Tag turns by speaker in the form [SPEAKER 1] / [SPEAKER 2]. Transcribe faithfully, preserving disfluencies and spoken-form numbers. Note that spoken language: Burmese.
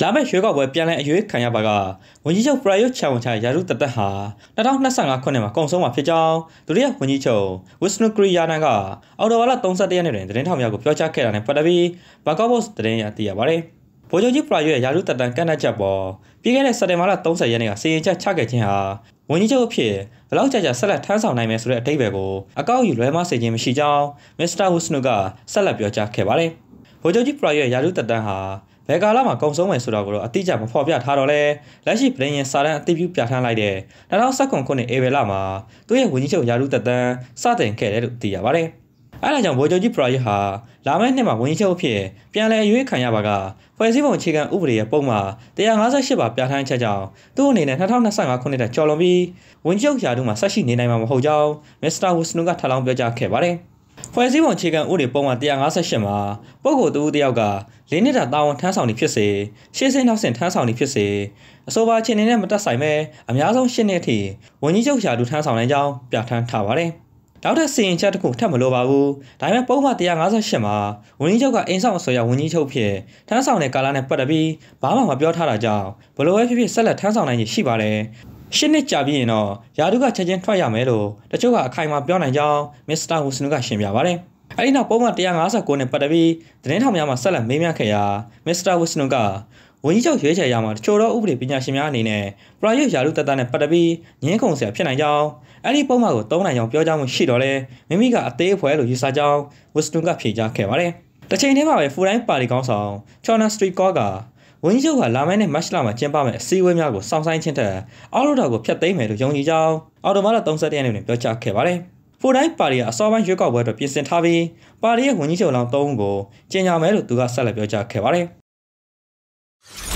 [SPEAKER 1] လာမယ့်ရွေးကောက်ပွဲပြန်လည်အရွေးခံရပါကဝန်ကြီးချုပ်ပရာယုတ်ချန်ဝချာရာထူးတက်တက်ဟာ၂၀၂၅ခုနှစ်မှာကုန်ဆုံးမှာဖြစ်ကြောင်းဒုတိယဝန်ကြီးချုပ်ဝစ်စနုကရီယာနန်ကအော်တိုဝါလာ၃၁ရက်နေ့တွင်သတင်းထောက်များကိုပြောကြားခဲ့တာနဲ့ပတ်သက်ပြီးဘန်ကောက်ပို့စ်သတင်းရသိရပါတယ်။ဗိုလ်ချုပ်ကြီးပရာယုတ်ရဲ့ရာထူးတက်တန်းကန့်သတ်ချက်ပေါ်ပြီးခဲ့တဲ့စက်တင်ဘာလ၃၀ရက်နေ့ကစီရင်ချက်ချခဲ့ခြင်းဟာဝန်ကြီးချုပ်အဖြစ်ဘလောက်ကြာကြာဆက်လက်ထမ်းဆောင်နိုင်မယ်ဆိုတဲ့အဓိပ္ပာယ်ကိုအကောက်ယူလွဲမှားစေခြင်းမရှိကြောင်းမစ္စတာဝစ်စနုကဆက်လက်ပြောကြားခဲ့ပါတယ်။ဗိုလ်ချုပ်ကြီးပရာယုတ်ရဲ့ရာထူးတက်တန်းဟာဘယ်ကာလမှာကုန်ဆုံးမယ်ဆိုတာကိုတော့အတိအကျမဖော်ပြထားတော့လဲလက်ရှိပြည်ရင်စာတမ်းအသိပြုပြဋ္ဌာန်းလိုက်တဲ့၂၀၁၉ခုနှစ်ဧပြီလမှာသူ့ရဲ့ဝန်ကြီးချုပ်ရာထူးတက်တန်းစတင်ခဲ့တယ်လို့သိရပါတယ်။အဲဒါကြောင့်ဗိုလ်ချုပ်ကြီးပရာယုတ်ဟာလာမယ့်နှစ်မှာဝန်ကြီးချုပ်အဖြစ်ပြန်လည်ရွေးခံရပါကဖွဲ့စည်းပုံအခြေခံဥပဒေရဲ့ပုံမှာ၁၅၈ပါပြဋ္ဌာန်းချက်ကြောင့်သူ့အနေနဲ့၂၀၂၅ခုနှစ်တည်းကျော်လွန်ပြီးဝန်ကြီးချုပ်ရာထူးမှာဆက်ရှိနေနိုင်မှာမဟုတ်ကြောင်းမစ္စတာဝစ်စနုကထပ်လောင်းပြောကြားခဲ့ပါတယ်။ဖွဲ့စည်းပုံအခြေခံဥပဒေပုံမှာ၁၅၈မှာပုဂ္ဂိုလ်တူတယောက်ကလေးနှစ်တာတာဝန်ထမ်းဆောင်နေဖြစ်စေရှေ့ဆင်းနောက်ဆင်ထမ်းဆောင်နေဖြစ်စေအဆိုပါအခြေအနေနဲ့မတက်ဆိုင်ပဲအများဆုံး၈နှစ်အထိဝန်ကြီးချုပ်ရာထူးထမ်းဆောင်နိုင်ကြောင်းပြဋ္ဌာန်းထားပါတယ်။နောက်ထပ်စီရင်ချက်တစ်ခုထပ်မလိုပါဘူး။ဒါပေမဲ့ပုံမှန်၁၅၈မှာဝန်ကြီးချုပ်ကအင်းဆောင်အစိုးရဝန်ကြီးချုပ်ဖြစ်ထမ်းဆောင်တဲ့ကာလနဲ့ပတ်သက်ပြီးဘာမှမပြောထားတာကြောင့်ဘလို့ပဲဖြစ်ဖြစ်ဆက်လက်ထမ်းဆောင်နိုင်ရရှိပါတယ်။ရှစ်နှစ်ကြာပြီးရင်တော့ရာထူးကချက်ချင်းထွက်ရမယ်လို့တချို့ကအခိုင်အမာပြောနိုင်ကြောင်းမစ္စတာဝစ်စနုကရှင်းပြပါတယ်။အဲဒီနောက်ပုံမှန်၁၅၉နဲ့ပတ်သက်ပြီးသတင်းထောက်များမှဆက်လက်မေးမြန်းခဲ့ရာမစ္စတာဝစ်စနုကဝန်ကြီးချုပ်ရွေးချယ်ရမှာတချို့သောဥပဒေပညာရှင်များအနေနဲ့ပရာယုတ်ရာထူးတက်တာနဲ့ပတ်သက်ပြီးငင်းခုန်ဆရာဖြစ်နိုင်ကြောင်းအဲ့ဒီပုံမှန်ကိုသုံးနိုင်ကြောင်းပြောကြားမှုရှိတော့လဲမိမိကအသေးအဖွဲလို့ယူဆကြောင်းဝစ်စနုကဖြေကြားခဲ့ပါတယ်။တစ်ချိန်တည်းမှာပဲဖူတိုင်းပါတီကောင်းဆောင်ချော်နာစထရီကောကဝန်ကြီးချုပ်ကလာမယ့်နှစ်မတ်လမှာကျင်းပမယ့်အစည်းအဝေးများကိုစောင့်ဆိုင်းခြင်းတဲ့အောက်လွှတ်တော်ကိုဖျက်သိမ်းမယ်လို့ယုံကြည်ကြောင်းအော်တိုဘာလ၃၁ရက်နေ့တွင်ပြောကြားခဲ့ပါတယ်။ဖူတိုင်းပါတီကအစောပိုင်းရွေးကောက်ပွဲအတွက်ပြင်ဆင်ထားပြီးပါတီရဲ့ဝန်ကြီးချုပ်လောင်း၃ဦးကိုကြေညာမယ်လို့သူကဆက်လက်ပြောကြားခဲ့ပါတယ်။